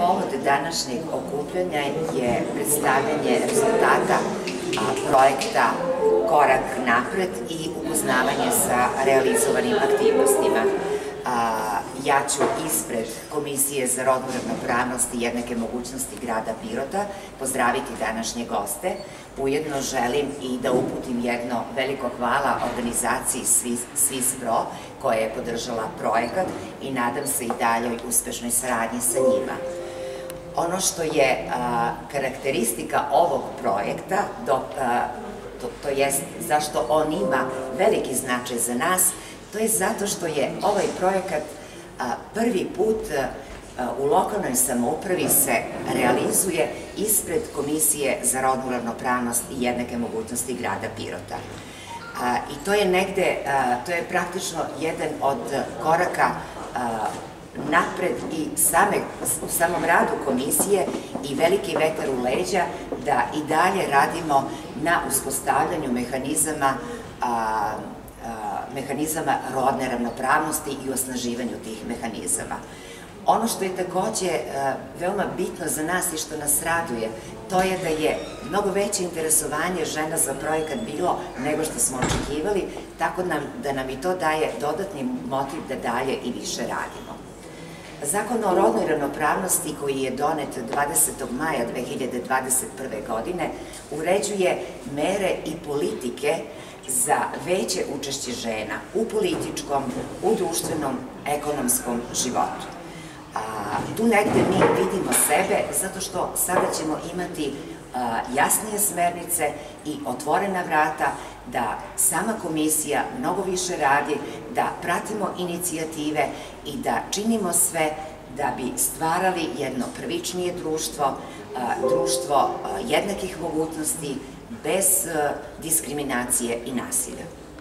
Povod današnjeg okupljanja je predstavljanje rezultata projekta Korak napred i upoznavanje sa realizovanim aktivnostima. Ja ću ispred Komisije za rodnu ravnopravnost i jednake mogućnosti grada Pirota pozdraviti današnje goste. Ujedno želim i da uputim jedno veliko hvala organizaciji SWISPRO koja je podržala projekat i nadam se i daljoj uspešnoj saradnji sa njima. Ono što je karakteristika ovog projekta, to jest zašto on ima veliki značaj za nas, to je zato što je ovaj projekat prvi put u lokalnoj samoupravi se realizuje ispred Komisije za rodnu ravnopravnost i jednake mogućnosti grada Pirota. I to je negde, to je praktično jedan od koraka napred i u samom radu komisije i veliki vetar u leđa da i dalje radimo na uspostavljanju mehanizama rodne ravnopravnosti i osnaživanju tih mehanizama. Ono što je takođe veoma bitno za nas i što nas raduje, to je da je mnogo veće interesovanje žena za projekat bilo nego što smo očekivali, tako da nam i to daje dodatni motiv da dalje i više radimo. Zakon o rodnoj ravnopravnosti koji je donet 20. maja 2021. godine uređuje mere i politike za veće učešće žena u političkom, u društvenom, ekonomskom životu. Tu negde mi vidimo sebe zato što sada ćemo imati jasnije smernice i otvorena vrata da sama komisija mnogo više radi, da pratimo inicijative i da činimo sve da bi stvarali jedno pravičnije društvo, društvo jednakih mogućnosti bez diskriminacije i nasilja.